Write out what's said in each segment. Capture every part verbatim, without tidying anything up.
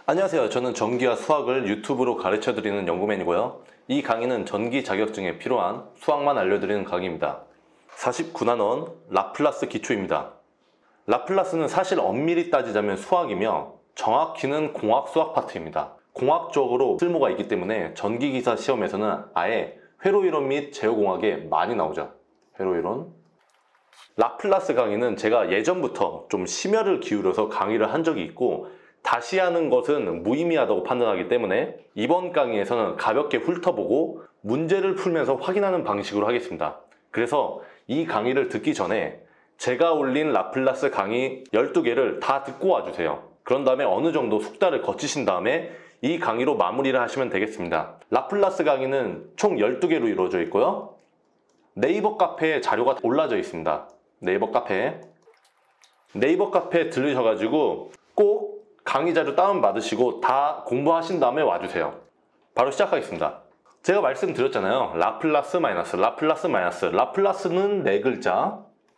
안녕하세요. 저는 전기와 수학을 유튜브로 가르쳐드리는 연구맨이고요. 이 강의는 전기 자격증에 필요한 수학만 알려드리는 강의입니다. 사십구 난원 라플라스 기초입니다. 라플라스는 사실 엄밀히 따지자면 수학이며 정확히는 공학 수학 파트입니다. 공학적으로 쓸모가 있기 때문에 전기기사 시험에서는 아예 회로이론 및 제어공학에 많이 나오죠. 회로이론. 라플라스 강의는 제가 예전부터 좀 심혈을 기울여서 강의를 한 적이 있고 다시 하는 것은 무의미하다고 판단하기 때문에 이번 강의에서는 가볍게 훑어보고 문제를 풀면서 확인하는 방식으로 하겠습니다. 그래서 이 강의를 듣기 전에 제가 올린 라플라스 강의 열두 개를 다 듣고 와주세요. 그런 다음에 어느 정도 숙달을 거치신 다음에 이 강의로 마무리를 하시면 되겠습니다. 라플라스 강의는 총 열두 개로 이루어져 있고요. 네이버 카페에 자료가 올라져 있습니다. 네이버 카페에. 네이버 카페에 들르셔가지고 꼭 강의 자료 다운받으시고 다 공부하신 다음에 와주세요. 바로 시작하겠습니다. 제가 말씀드렸잖아요. 라플라스 마이너스, 라플라스 마이너스. 라플라스는 네 글자,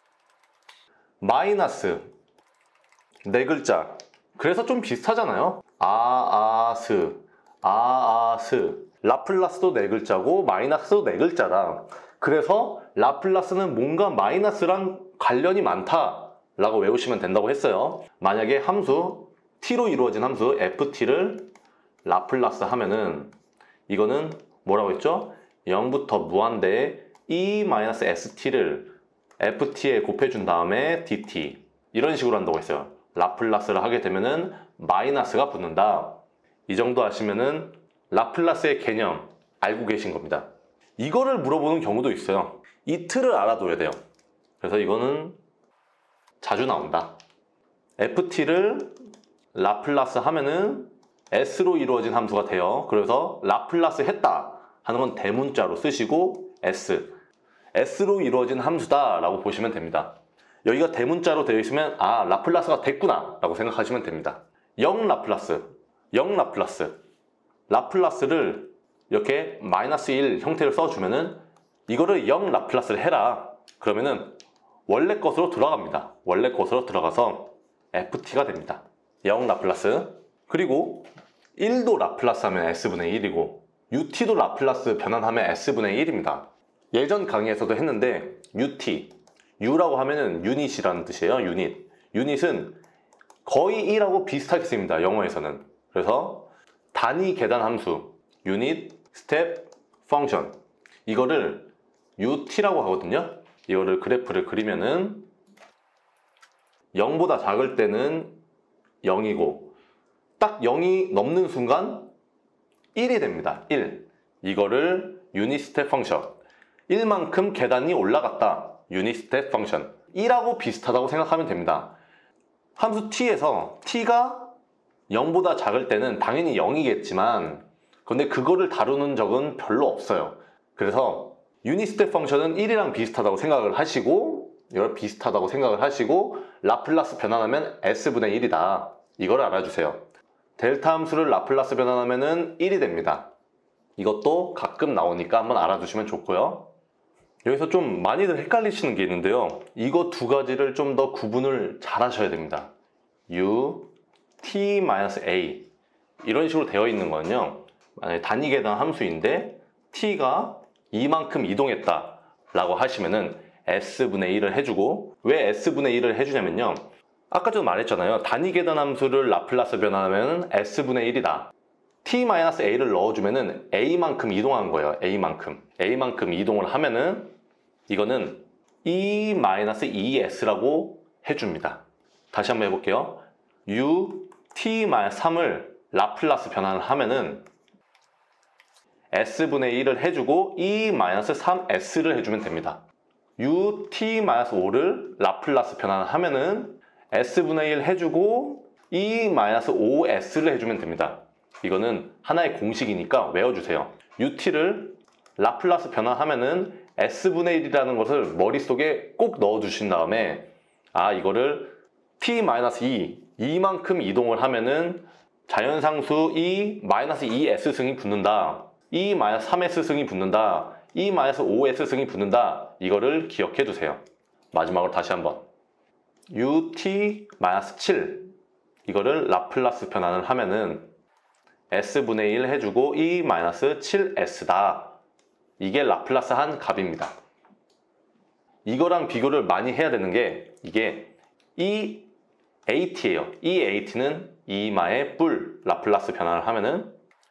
마이너스 네 글자. 그래서 좀 비슷하잖아요. 아아스, 아아스. 라플라스도 네 글자고 마이너스도 네 글자다. 그래서 라플라스는 뭔가 마이너스랑 관련이 많다 라고 외우시면 된다고 했어요. 만약에 함수 t로 이루어진 함수 ft를 라플라스 하면은 이거는 뭐라고 했죠? 영부터 무한대에 e-st를 ft에 곱해준 다음에 dt 이런 식으로 한다고 했어요. 라플라스를 하게 되면은 마이너스가 붙는다. 이 정도 아시면은 라플라스의 개념 알고 계신 겁니다. 이거를 물어보는 경우도 있어요. 이 틀을 알아둬야 돼요. 그래서 이거는 자주 나온다. ft를 라플라스 하면은 s로 이루어진 함수가 돼요. 그래서 라플라스 했다 하는 건 대문자로 쓰시고 s, s로 이루어진 함수다 라고 보시면 됩니다. 여기가 대문자로 되어 있으면 아 라플라스가 됐구나 라고 생각하시면 됩니다. 영 라플라스, 영 라플라스. 라플라스를 이렇게 마이너스 일 형태를 써주면은 이거를 영 라플라스를 해라. 그러면은 원래 것으로 들어갑니다. 원래 것으로 들어가서 ft가 됩니다. 영 라플라스. 그리고 일도 라플라스 하면 s분의 일이고 ut도 라플라스 변환하면 s분의 일입니다. 예전 강의에서도 했는데 ut, u라고 하면은 유닛이라는 뜻이에요. 유닛. 유닛은 거의 일하고 비슷하게 씁니다. 영어에서는. 그래서 단위 계단 함수 유닛, 스텝, 펑션 이거를 ut라고 하거든요. 이거를 그래프를 그리면은 영보다 작을 때는 영이고 딱 영이 넘는 순간 일이 됩니다. 일. 이거를 유닛 스텝 펑션. 일만큼 계단이 올라갔다. 유닛 스텝 펑션. 일하고 비슷하다고 생각하면 됩니다. 함수 t에서 t가 영보다 작을 때는 당연히 영이겠지만 근데 그거를 다루는 적은 별로 없어요. 그래서 유닛 스텝 펑션은 일이랑 비슷하다고 생각을 하시고 이걸 비슷하다고 생각을 하시고 라플라스 변환하면 s분의 일이다. 이걸 알아주세요. 델타 함수를 라플라스 변환하면 일이 됩니다. 이것도 가끔 나오니까 한번 알아두시면 좋고요. 여기서 좀 많이들 헷갈리시는 게 있는데요. 이거 두 가지를 좀 더 구분을 잘 하셔야 됩니다. u, t-a 이런 식으로 되어 있는 거는요. 만약에 단위 계단 함수인데 t가 이만큼 이동했다 라고 하시면은 s분의 일을 해주고 왜 s분의 일을 해주냐면요. 아까 전에 말했잖아요. 단위 계단 함수를 라플라스 변환하면 s분의 일이다. t-a를 넣어주면은 a만큼 이동한 거예요. a만큼. a만큼 이동을 하면은 이거는 e-이에스라고 해줍니다. 다시 한번 해볼게요. u, t-삼을 라플라스 변환을 하면은 s분의 일을 해주고 e-삼 에스를 해주면 됩니다. u, t-오를 라플라스 변환을 하면은 s분의 일 해주고 e-오 에스를 해주면 됩니다. 이거는 하나의 공식이니까 외워주세요. ut를 라플라스 변환하면은 s분의 일이라는 것을 머릿속에 꼭 넣어주신 다음에 아 이거를 t-이, 이만큼 이동을 하면은 자연상수 e-이에스승이 붙는다. e-삼 에스승이 붙는다. e-오 에스승이 붙는다. 이거를 기억해 두세요. 마지막으로 다시 한번 ut 칠 이거를 라플라스 변환을 하면은 S분의 일 해주고 E 마이너스 칠 에스다. 이게 라플라스 한 값입니다. 이거랑 비교를 많이 해야 되는 게 이게 이 에이티예요. 이 에이티는 이마의 뿔 라플라스 변화를 하면은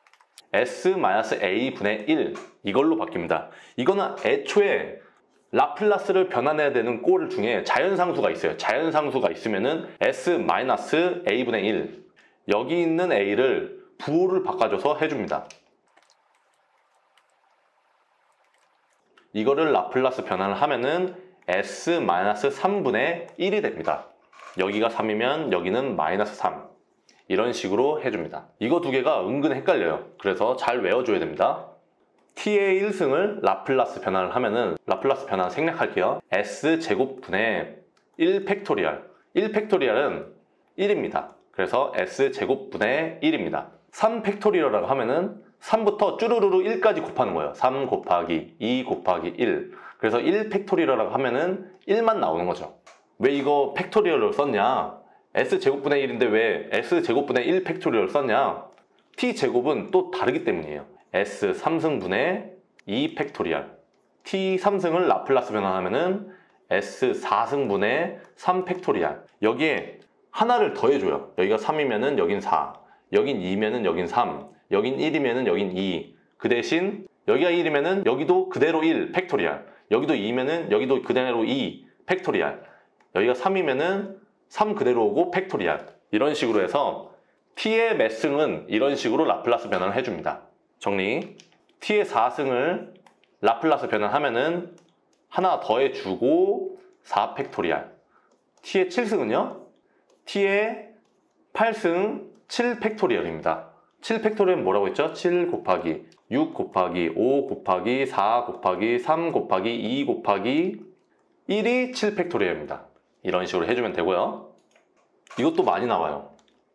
S-A분의 일 이걸로 바뀝니다. 이거는 애초에 라플라스를 변환해야 되는 꼴 중에 자연상수가 있어요. 자연상수가 있으면은 S-A분의 일 여기 있는 A를 부호를 바꿔줘서 해줍니다. 이거를 라플라스 변환을 하면은 S-삼분의 일이 됩니다. 여기가 삼이면 여기는 마이너스 삼. 이런 식으로 해줍니다. 이거 두 개가 은근 헷갈려요. 그래서 잘 외워줘야 됩니다. t의 일 승을 라플라스 변환을 하면은 라플라스 변환 생략할게요. S제곱분의 일 팩토리얼. 일 팩토리얼은 일입니다. 그래서 S제곱분의 일입니다. 삼 팩토리얼이라고 하면은 삼부터 쭈루루루 일까지 곱하는 거예요. 삼 곱하기 이 곱하기 일. 그래서 일 팩토리얼이라고 하면은 일만 나오는 거죠. 왜 이거 팩토리얼로 썼냐? S제곱분의 일인데 왜 S제곱분의 일 팩토리얼 썼냐? T제곱은 또 다르기 때문이에요. S 삼승분의 이 팩토리얼. T 삼승을 라플라스 변환하면은 S 사승분의 삼 팩토리얼. 여기에 하나를 더해줘요. 여기가 삼이면은 여긴 사. 여긴 이면은 여긴 삼. 여긴 일이면은 여긴 이. 그 대신 여기가 일이면은 여기도 그대로 일 팩토리얼. 여기도 이면은 여기도 그대로 이 팩토리얼. 여기가 삼이면은 삼 그대로 오고 팩토리얼. 이런 식으로 해서 t의 몇 승은 이런 식으로 라플라스 변환을 해줍니다. 정리. t의 사 승을 라플라스 변환하면은 하나 더해주고 사 팩토리얼. t의 칠 승은요? t의 팔 승 칠 팩토리얼입니다. 칠 팩토리얼은 뭐라고 했죠? 칠 곱하기 육 곱하기 오 곱하기 사 곱하기 삼 곱하기 이 곱하기 일이 칠 팩토리얼입니다. 이런 식으로 해주면 되고요. 이것도 많이 나와요.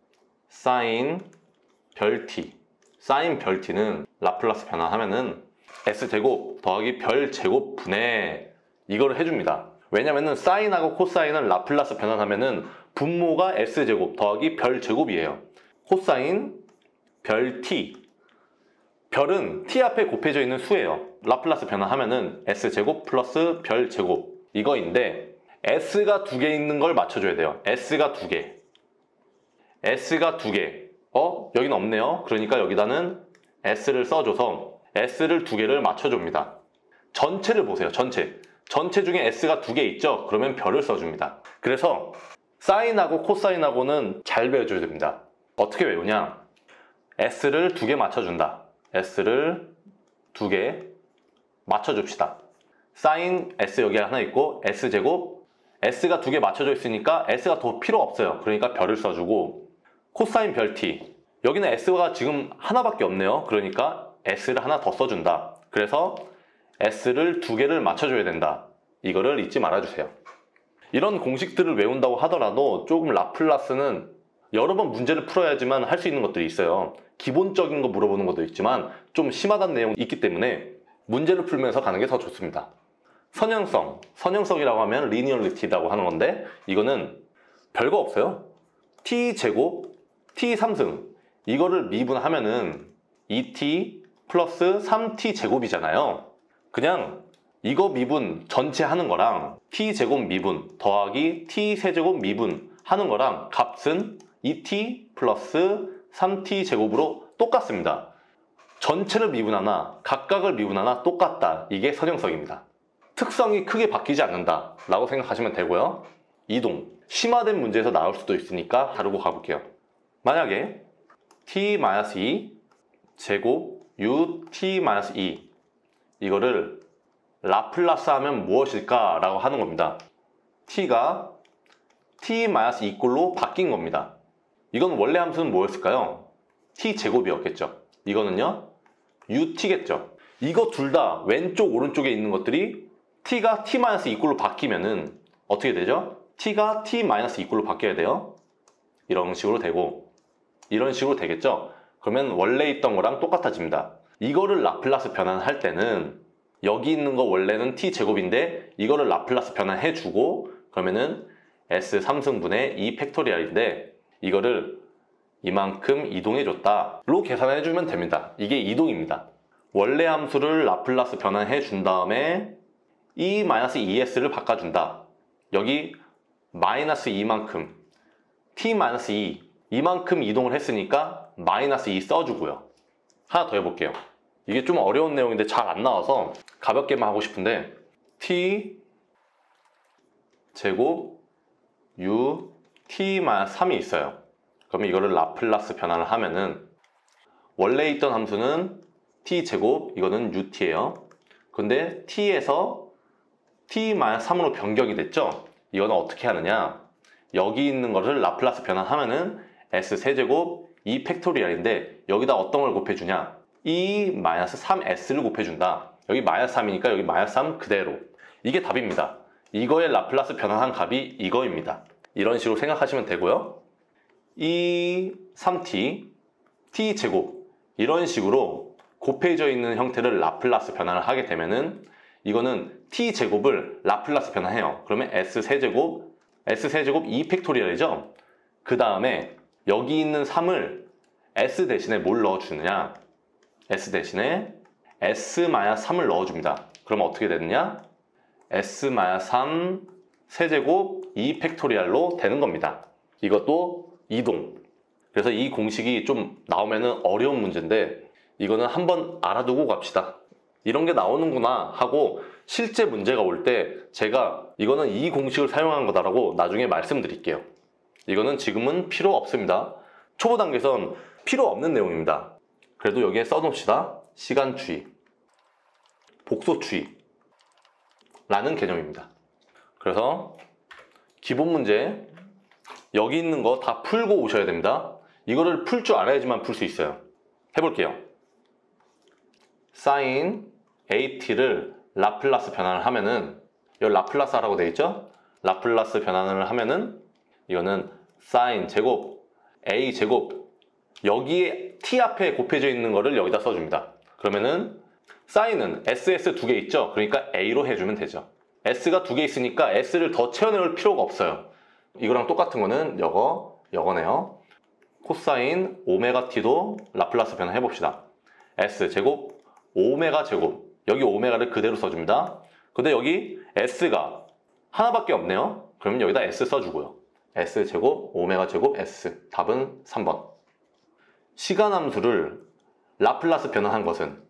사인 별 t. 사인 별 t는 라플라스 변환하면은 S제곱 더하기 별 제곱분의 이거를 해줍니다. 왜냐면은 사인하고 코사인은 라플라스 변환하면은 분모가 S제곱 더하기 별 제곱이에요. 코사인 별 t. 별은 t 앞에 곱해져 있는 수예요. 라플라스 변환하면은 S제곱 플러스 별 제곱 이거인데 S가 두 개 있는 걸 맞춰줘야 돼요. S가 두 개. S가 두 개. 어? 여기는 없네요. 그러니까 여기다는 S를 써줘서 S를 두 개를 맞춰줍니다. 전체를 보세요. 전체. 전체 중에 S가 두 개 있죠? 그러면 별을 써줍니다. 그래서 사인하고 코사인하고는 잘 배워줘야 됩니다. 어떻게 외우냐? S를 두 개 맞춰준다. S를 두 개 맞춰줍시다. 사인 S 여기 하나 있고 S제곱 S가 두 개 맞춰져 있으니까 S가 더 필요 없어요. 그러니까 별을 써주고 코사인 별 t 여기는 S가 지금 하나밖에 없네요. 그러니까 S를 하나 더 써준다. 그래서 S를 두 개를 맞춰줘야 된다. 이거를 잊지 말아주세요. 이런 공식들을 외운다고 하더라도 조금 라플라스는 여러 번 문제를 풀어야지만 할 수 있는 것들이 있어요. 기본적인 거 물어보는 것도 있지만 좀 심하다는 내용이 있기 때문에 문제를 풀면서 가는 게 더 좋습니다. 선형성, 선형성이라고 하면 리니얼리티라고 하는 건데 이거는 별거 없어요. t제곱, t 삼승 이거를 미분하면은 이 티 플러스 삼 티 제곱이잖아요. 그냥 이거 미분 전체 하는 거랑 t제곱 미분 더하기 t 세제곱 미분 하는 거랑 값은 이 티 플러스 삼 티 제곱으로 똑같습니다. 전체를 미분하나 각각을 미분하나 똑같다. 이게 선형성입니다. 특성이 크게 바뀌지 않는다 라고 생각하시면 되고요. 이동, 심화된 문제에서 나올 수도 있으니까 다루고 가볼게요. 만약에 티 마이너스 이 제곱 유 티 마이너스 이 이거를 라플라스 하면 무엇일까 라고 하는 겁니다. t가 t 마이너스 이 꼴로 바뀐 겁니다. 이건 원래 함수는 뭐였을까요? t제곱이었겠죠. 이거는요 ut겠죠. 이거 둘 다 왼쪽 오른쪽에 있는 것들이 t가 t 마이너스 이 꼴로 바뀌면은 어떻게 되죠? t가 t 마이너스 이 꼴로 바뀌어야 돼요. 이런 식으로 되고 이런 식으로 되겠죠. 그러면 원래 있던 거랑 똑같아집니다. 이거를 라플라스 변환할 때는 여기 있는 거 원래는 t제곱인데 이거를 라플라스 변환해주고 그러면은 S 삼승분의 이 팩토리얼인데 이거를 이만큼 이동해줬다 로 계산해주면 됩니다. 이게 이동입니다. 원래 함수를 라플라스 변환해 준 다음에 이 마이너스 이 에스를 바꿔준다. 여기 마이너스 이만큼 t 마이너스 이 이만큼 이동을 했으니까 마이너스 이 써주고요. 하나 더 해볼게요. 이게 좀 어려운 내용인데 잘 안 나와서 가볍게만 하고 싶은데 t 제곱 u t 마이너스 삼이 있어요. 그러면 이거를 라플라스 변환을 하면은 원래 있던 함수는 t 제곱 이거는 ut예요. 근데 t에서 t 마이너스 삼으로 변경이 됐죠. 이거는 어떻게 하느냐, 여기 있는 거를 라플라스 변환하면은 s 세제곱 이 팩토리얼인데 여기다 어떤 걸 곱해주냐, 이 마이너스 삼 에스를 곱해준다. 여기 마이너스 삼이니까 여기 마이너스 삼 그대로. 이게 답입니다. 이거의 라플라스 변환한 값이 이거입니다. 이런 식으로 생각하시면 되고요. 이 삼 티 t 제곱 이런 식으로 곱해져 있는 형태를 라플라스 변환을 하게 되면은 이거는 t 제곱을 라플라스 변환해요. 그러면 s 세제곱 s 세제곱 이 팩토리얼이죠. 그 다음에 여기 있는 삼을 s 대신에 뭘 넣어주느냐, s 대신에 s 마이너스 삼을 넣어줍니다. 그럼 어떻게 되느냐, s 마이너스 삼 세제곱 이 팩토리얼로 되는 겁니다. 이것도 이동. 그래서 이 공식이 좀 나오면은 어려운 문제인데 이거는 한번 알아두고 갑시다. 이런 게 나오는구나 하고 실제 문제가 올 때 제가 이거는 이 공식을 사용한 거다라고 나중에 말씀드릴게요. 이거는 지금은 필요 없습니다. 초보 단계에선 필요 없는 내용입니다. 그래도 여기에 써놓읍시다. 시간추이, 복소추이 라는 개념입니다. 그래서 기본 문제 여기 있는 거 다 풀고 오셔야 됩니다. 이거를 풀 줄 알아야지만 풀 수 있어요. 해볼게요. 사인 에이티를 라플라스 변환을 하면은, 여기 라플라스 하라고 되어 있죠? 라플라스 변환을 하면은 이거는 사인 제곱 a 제곱, 여기에 t 앞에 곱해져 있는 거를 여기다 써줍니다. 그러면은 사인은 에스에스 두 개 있죠? 그러니까 a로 해주면 되죠. s가 두 개 있으니까 s를 더 채워넣을 필요가 없어요. 이거랑 똑같은 거는 여거, 여거네요. 코사인 오메가 t도 라플라스 변환 해봅시다. s 제곱 오메가 제곱, 여기 오메가를 그대로 써줍니다. 근데 여기 s가 하나밖에 없네요. 그러면 여기다 s 써주고요. s 제곱 오메가 제곱 s, 답은 삼 번. 시간 함수를 라플라스 변환한 것은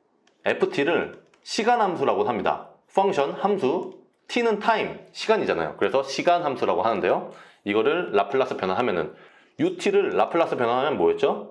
ft를 시간 함수라고 합니다. 펑션 함수, t는 타임, 시간이잖아요. 그래서 시간 함수라고 하는데요. 이거를 라플라스 변환하면은 ut를 라플라스 변환하면 뭐였죠?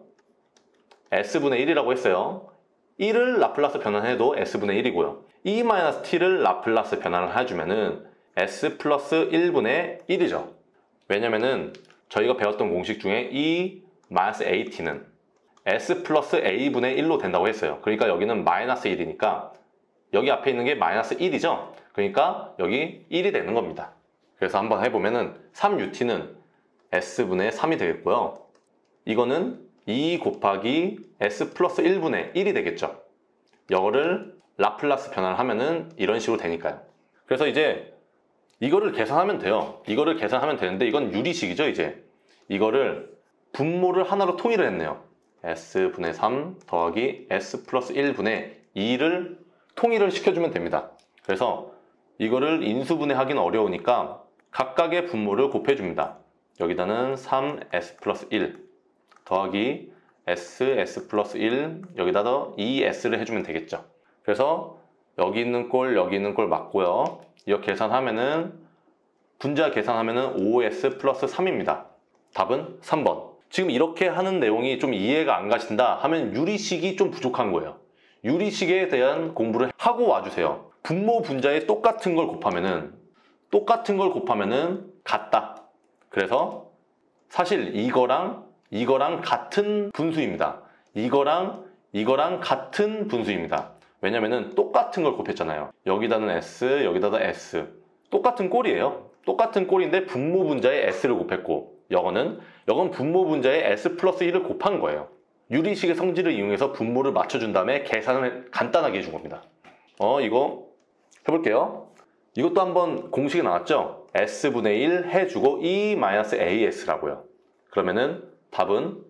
s분의 일이라고 했어요. 일을 라플라스 변환해도 s분의 일이고요. 이 마이너스 t를 라플라스 변환을 해주면은 s 플러스 일분의 일이죠. 왜냐면은 저희가 배웠던 공식 중에 이 마이너스 에이티는 s 플러스 a분의 일로 된다고 했어요. 그러니까 여기는 마이너스 일이니까 여기 앞에 있는 게 마이너스 일이죠. 그러니까 여기 일이 되는 겁니다. 그래서 한번 해보면은 삼 유티는 s분의 삼이 되겠고요. 이거는 이 곱하기 s 플러스 일분의 일이 되겠죠. 이거를 라플라스 변환을 하면은 이런 식으로 되니까요. 그래서 이제 이거를 계산하면 돼요. 이거를 계산하면 되는데 이건 유리식이죠. 이제 이거를 분모를 하나로 통일을 했네요. s분의 삼 더하기 s 플러스 일분의 이를 통일을 시켜주면 됩니다. 그래서 이거를 인수분해 하기는 어려우니까 각각의 분모를 곱해줍니다. 여기다는 삼 에스 플러스 일 더하기 s, s 플러스 일, 여기다 더 이 에스를 해주면 되겠죠. 그래서 여기 있는 꼴, 여기 있는 꼴 맞고요. 이거 계산하면은, 분자 계산하면은 오 에스 플러스 삼입니다. 답은 삼 번. 지금 이렇게 하는 내용이 좀 이해가 안 가신다 하면 유리식이 좀 부족한 거예요. 유리식에 대한 공부를 하고 와주세요. 분모 분자에 똑같은 걸 곱하면은, 똑같은 걸 곱하면은 같다. 그래서 사실 이거랑 이거랑 같은 분수입니다. 이거랑 이거랑 같은 분수입니다. 왜냐면은 똑같은 걸 곱했잖아요. 여기다는 s, 여기다가 s. 똑같은 꼴이에요. 똑같은 꼴인데 분모 분자에 s를 곱했고, 여거는 여건 분모 분자에 s 플러스 일을 곱한 거예요. 유리식의 성질을 이용해서 분모를 맞춰준 다음에 계산을 간단하게 해준 겁니다. 어 이거 해볼게요. 이것도 한번 공식이 나왔죠? s분의 일 해주고 이 마이너스 에이에스라고요. 그러면은 답은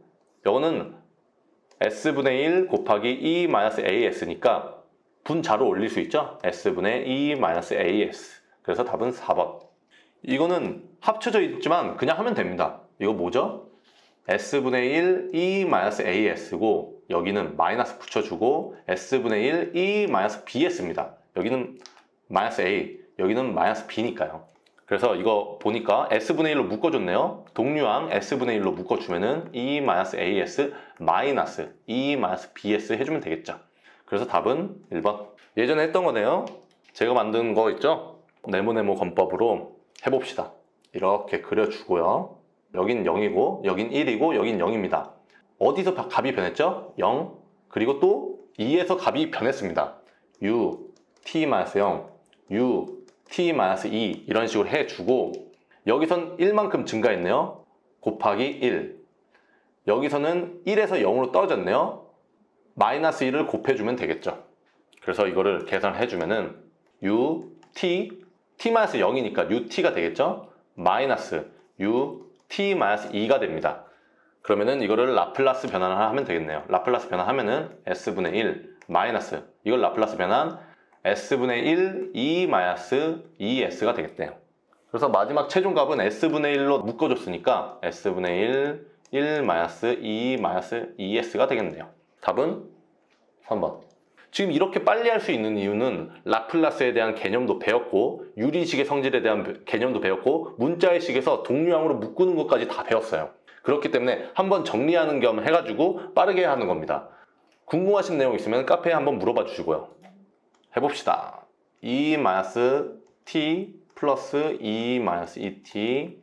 이거는 S분의 일 곱하기 이 마이너스 에이에스니까 분자로 올릴 수 있죠? S분의 이 마이너스 에이에스. 그래서 답은 사 번. 이거는 합쳐져 있지만 그냥 하면 됩니다. 이거 뭐죠? S분의 일 이 마이너스 에이에스고 여기는 마이너스 붙여주고 S분의 일 이 마이너스 비에스입니다. 여기는 마이너스 A, 여기는 마이너스 B니까요. 그래서 이거 보니까 S분의 일로 묶어줬네요. 동류항 S분의 일로 묶어주면은 이 마이너스 에이에스 마이너스 이 마이너스 비에스 해주면 되겠죠. 그래서 답은 일 번. 예전에 했던 거네요. 제가 만든 거 있죠? 네모네모 건법으로 해봅시다. 이렇게 그려주고요. 여긴 영이고 여긴 일이고 여긴 영입니다. 어디서 값이 변했죠? 영. 그리고 또 이에서 값이 변했습니다. u, t-영, u, t-이 이런 식으로 해주고 여기선 일만큼 증가했네요. 곱하기 일. 여기서는 일에서 영으로 떨어졌네요. 마이너스 일을 곱해주면 되겠죠. 그래서 이거를 계산을 해주면은 u, t, t-영이니까 ut가 되겠죠. 마이너스 u, t-이가 됩니다. 그러면은 이거를 라플라스 변환을 하면 되겠네요. 라플라스 변환하면은 S분의 일 마이너스 이걸 라플라스 변환 S분의 일 이 마이너스 이 에스가 되겠네요. 그래서 마지막 최종값은 S분의 일로 묶어줬으니까 S분의 일, 일 마이너스 이 마이너스 이 에스가 되겠네요. 답은 삼 번. 지금 이렇게 빨리 할 수 있는 이유는 라플라스에 대한 개념도 배웠고 유리식의 성질에 대한 개념도 배웠고 문자의 식에서 동류항으로 묶는 것까지 다 배웠어요. 그렇기 때문에 한번 정리하는 겸 해가지고 빠르게 하는 겁니다. 궁금하신 내용 있으면 카페에 한번 물어봐 주시고요. 해봅시다. 이 마이너스 t 플러스 이 마이너스 이 티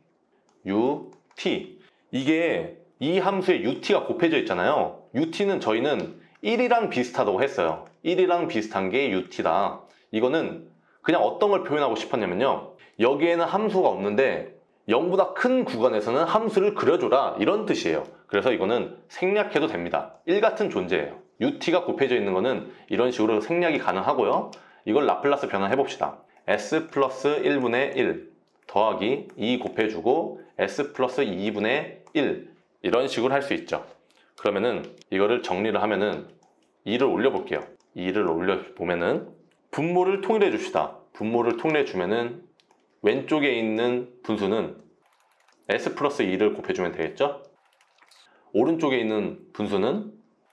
ut. 이게 이 함수에 ut가 곱해져 있잖아요. ut는 저희는 일이랑 비슷하다고 했어요. 일이랑 비슷한 게 ut다. 이거는 그냥 어떤 걸 표현하고 싶었냐면요. 여기에는 함수가 없는데 영보다 큰 구간에서는 함수를 그려줘라 이런 뜻이에요. 그래서 이거는 생략해도 됩니다. 일 같은 존재예요. ut가 곱해져 있는 거는 이런 식으로 생략이 가능하고요. 이걸 라플라스 변환해 봅시다. s 플러스 일분의 일 더하기 이 곱해주고 s 플러스 이분의 일 이런 식으로 할 수 있죠. 그러면은 이거를 정리를 하면은 이를 올려볼게요. 이를 올려보면은 분모를 통일해 줍시다. 분모를 통일해 주면은 왼쪽에 있는 분수는 s 플러스 이를 곱해주면 되겠죠? 오른쪽에 있는 분수는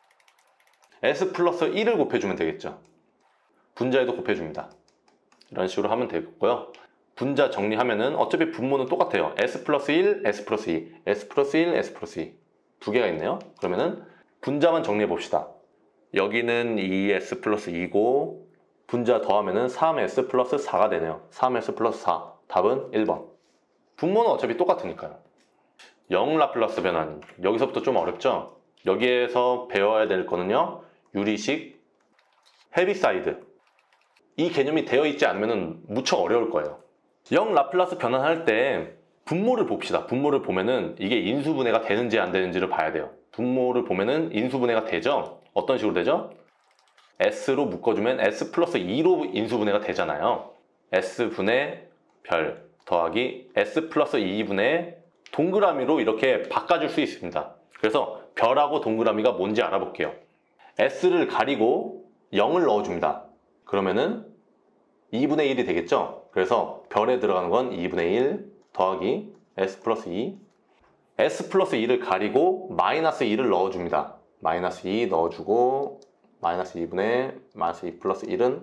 s 플러스 일을 곱해주면 되겠죠? 분자에도 곱해줍니다. 이런 식으로 하면 되겠고요. 분자 정리하면은 어차피 분모는 똑같아요. s 플러스 일, s 플러스 이, s 플러스 일, s 플러스 이 두 개가 있네요. 그러면은 분자만 정리해 봅시다. 여기는 이 에스 플러스 이고 분자 더하면은 삼 에스 플러스 사가 되네요. 삼 에스 플러스 사. 답은 일 번. 분모는 어차피 똑같으니까요. 영 라플라스 변환. 여기서부터 좀 어렵죠? 여기에서 배워야 될 거는요. 유리식, 헤비사이드. 이 개념이 되어 있지 않으면 무척 어려울 거예요. 영 라플라스 변환할 때 분모를 봅시다. 분모를 보면은 이게 인수분해가 되는지 안 되는지를 봐야 돼요. 분모를 보면은 인수분해가 되죠? 어떤 식으로 되죠? S로 묶어주면 S 플러스 이로 인수분해가 되잖아요. S분의 별 더하기 S 플러스 이분의 동그라미로 이렇게 바꿔줄 수 있습니다. 그래서 별하고 동그라미가 뭔지 알아볼게요. S를 가리고 영을 넣어줍니다. 그러면은 이분의 일이 되겠죠? 그래서 별에 들어가는 건 이분의 일 더하기 S 플러스 이 S 플러스 이를 가리고 마이너스 이를 넣어줍니다. 마이너스 이 넣어주고 마이너스 이분의 마이너스 이 플러스 일은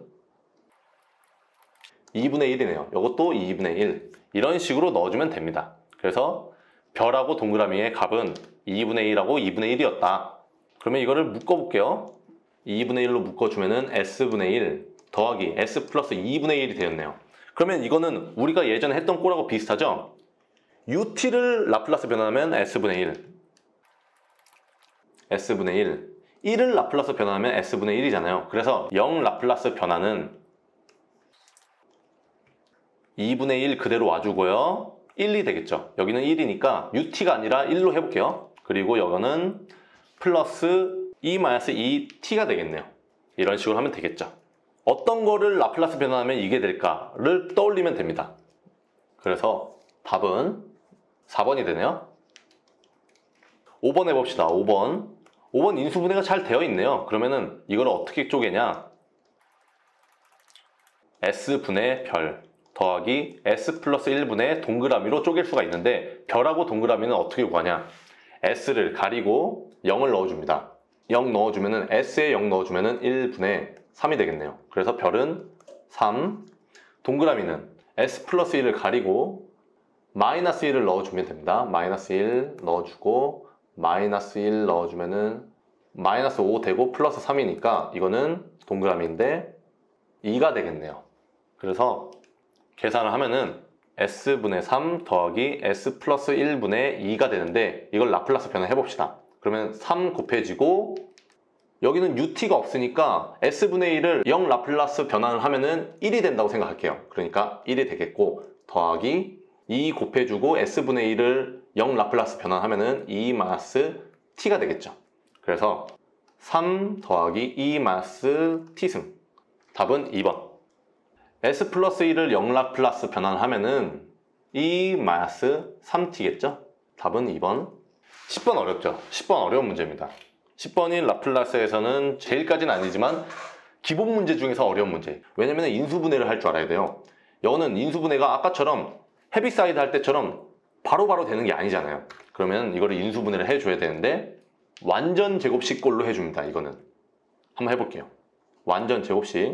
이분의 일이네요. 이것도 이분의 일 이런 식으로 넣어주면 됩니다. 그래서 별하고 동그라미의 값은 이분의 일하고 이분의 일이었다. 그러면 이거를 묶어볼게요. 이분의 일로 묶어주면은 S분의 일 더하기 S 플러스 이분의 일이 되었네요. 그러면 이거는 우리가 예전에 했던 거라고 비슷하죠? ut를 라플라스 변환하면 S분의 일 S분의 일 일을 라플라스 변환하면 S분의 일이잖아요. 그래서 영 라플라스 변환은 이분의 일 그대로 와주고요. 일이 되겠죠. 여기는 일이니까 ut가 아니라 일로 해볼게요. 그리고 여기는 플러스 이 마이너스 이 티가 되겠네요. 이런 식으로 하면 되겠죠. 어떤 거를 라플라스 변환하면 이게 될까를 떠올리면 됩니다. 그래서 답은 사 번이 되네요. 오 번 해봅시다. 오 번. 오 번 인수분해가 잘 되어 있네요. 그러면은 이걸 어떻게 쪼개냐? S분의 별 더하기 S 플러스 일 분의 동그라미로 쪼갤 수가 있는데 별하고 동그라미는 어떻게 구하냐? S를 가리고 영을 넣어줍니다. 영 넣어주면은 S에 영 넣어주면은 일 분의 삼이 되겠네요. 그래서 별은 삼, 동그라미는 S 플러스 일을 가리고 마이너스 일을 넣어주면 됩니다. 마이너스 일 넣어주고 마이너스 일 넣어주면은 마이너스 오 되고 플러스 삼이니까 이거는 동그라미인데 이가 되겠네요. 그래서 계산을 하면은 S분의 삼 더하기 S 플러스 일 분의 이가 되는데 이걸 라플라스 변환해 봅시다. 그러면 삼 곱해지고 여기는 유티가 없으니까 S분의 일을 영 라플라스 변환을 하면은 일이 된다고 생각할게요. 그러니까 일이 되겠고 더하기 이 곱해주고 S분의 일을 영 라플라스 변환하면은 이 마이너스 T가 되겠죠. 그래서 삼 더하기 이 마이너스 T승. 답은 이 번. S 플러스 일을 영 라플라스 변환하면은 이 마이너스 삼 티겠죠? 답은 이 번. 십 번 어렵죠? 십 번 어려운 문제입니다. 십 번인 라플라스에서는 제일까지는 아니지만 기본 문제 중에서 어려운 문제. 왜냐면 인수분해를 할 줄 알아야 돼요. 이거는 인수분해가 아까처럼 헤비사이드 할 때처럼 바로바로 바로 되는 게 아니잖아요. 그러면 이거를 인수분해를 해줘야 되는데 완전 제곱식꼴로 해줍니다. 이거는 한번 해볼게요. 완전 제곱식.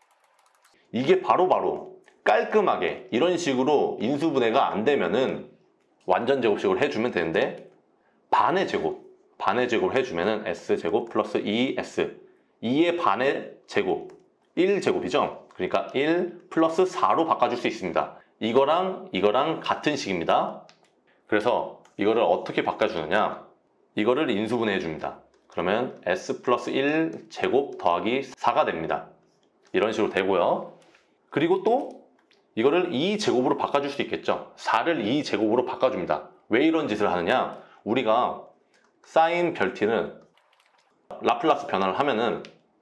이게 바로바로 바로 깔끔하게 이런 식으로 인수분해가 안 되면은 완전 제곱식으로 해주면 되는데 반의 제곱, 반의 제곱을 해주면은 S제곱 플러스 이 에스, 이의 반의 제곱, 일 제곱이죠. 그러니까 일 플러스 사로 바꿔줄 수 있습니다. 이거랑 이거랑 같은 식입니다. 그래서 이거를 어떻게 바꿔주느냐? 이거를 인수분해 해줍니다. 그러면 S 플러스 일 제곱 더하기 사가 됩니다. 이런 식으로 되고요. 그리고 또 이거를 이 제곱으로 바꿔줄 수 있겠죠. 사를 이 제곱으로 바꿔줍니다. 왜 이런 짓을 하느냐? 우리가 사인 별 t는 라플라스 변환을 하면은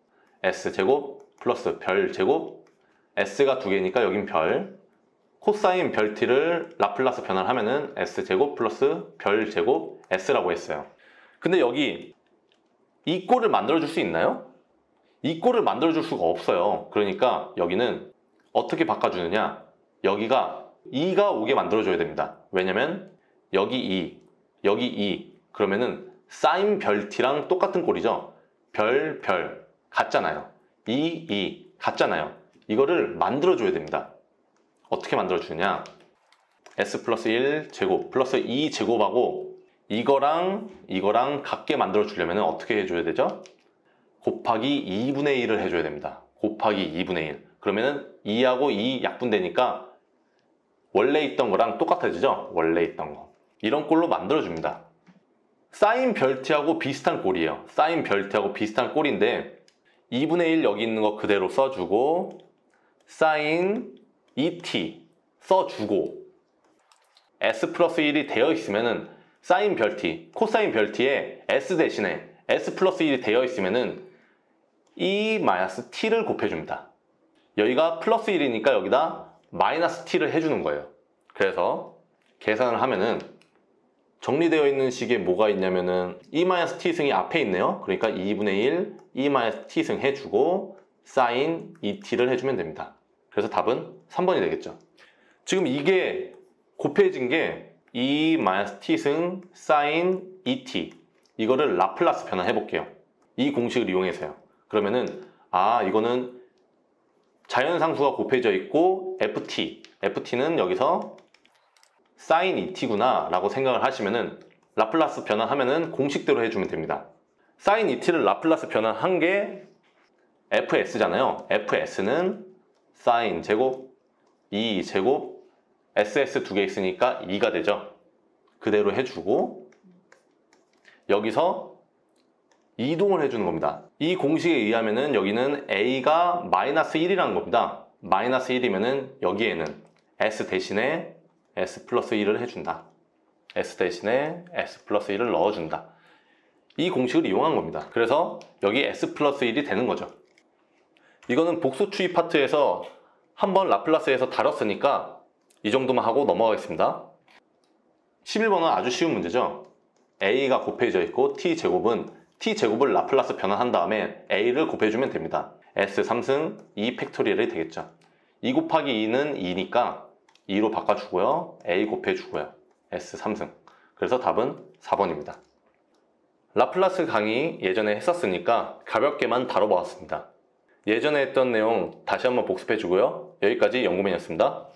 S제곱 플러스 별 제곱, S가 두 개니까 여긴 별, 코사인 별 t를 라플라스 변환을 하면은 S제곱 플러스 별 제곱 S라고 했어요. 근데 여기 이 꼴을 만들어줄 수 있나요? 이 꼴을 만들어줄 수가 없어요. 그러니까 여기는 어떻게 바꿔주느냐? 여기가 이가 오게 만들어줘야 됩니다. 왜냐면 여기 이, 여기 이, 그러면은 사인 별 t랑 똑같은 꼴이죠. 별, 별 같잖아요. 이, 이 같잖아요. 이거를 만들어줘야 됩니다. 어떻게 만들어주느냐? S 플러스 일 제곱 플러스 이 제곱하고 이거랑 이거랑 같게 만들어주려면 어떻게 해줘야 되죠? 곱하기 이분의 일을 해줘야 됩니다. 곱하기 이분의 일. 그러면은 이하고 이 약분되니까 원래 있던 거랑 똑같아지죠? 원래 있던 거. 이런 꼴로 만들어줍니다. 사인 별 t하고 비슷한 꼴이에요. 사인 별 t하고 비슷한 꼴인데 이분의 일 여기 있는 거 그대로 써주고 사인 이 티 써주고 S 플러스 일이 되어 있으면은 사인 별 t, 코사인 별 t에 S 대신에 S 플러스 일이 되어 있으면은 이 마이너스 t를 곱해줍니다. 여기가 플러스 일이니까 여기다 마이너스 t를 해주는 거예요. 그래서 계산을 하면은 정리되어 있는 식에 뭐가 있냐면은 이 마이너스 t승이 앞에 있네요. 그러니까 이분의 일, 이 마이너스 t승 해주고 사인 이 티를 해주면 됩니다. 그래서 답은 삼 번이 되겠죠. 지금 이게 곱해진 게 이 마이너스 t승 사인 이 티, 이거를 라플라스 변환해 볼게요. 이 공식을 이용해서요. 그러면은 아 이거는 자연상수가 곱해져 있고 ft, ft는 여기서 사인 이 티구나 라고 생각을 하시면은 라플라스 변환하면은 공식대로 해주면 됩니다. 사인 이 티를 라플라스 변환한 게 fs잖아요. fs는 사인 제곱 이 제곱 에스에스 두 개 있으니까 이가 되죠. 그대로 해주고 여기서 이동을 해주는 겁니다. 이 공식에 의하면은 여기는 a가 마이너스 일이라는 겁니다. 마이너스 일이면은 여기에는 s 대신에 s 플러스 일을 해준다. s 대신에 s 플러스 일을 넣어준다. 이 공식을 이용한 겁니다. 그래서 여기 s 플러스 일이 되는 거죠. 이거는 복수 추이 파트에서 한번 라플라스에서 다뤘으니까 이 정도만 하고 넘어가겠습니다. 십일 번은 아주 쉬운 문제죠. a가 곱해져 있고 t제곱은 t제곱을 라플라스 변환한 다음에 a를 곱해주면 됩니다. 에스 삼 승 이 팩토리얼이 되겠죠. 이 곱하기 이는 이니까 이로 바꿔주고요. a 곱해주고요. 에스 삼 승. 그래서 답은 사 번입니다. 라플라스 강의 예전에 했었으니까 가볍게만 다뤄보았습니다. 예전에 했던 내용 다시 한번 복습해주고요. 여기까지 연구맨이었습니다.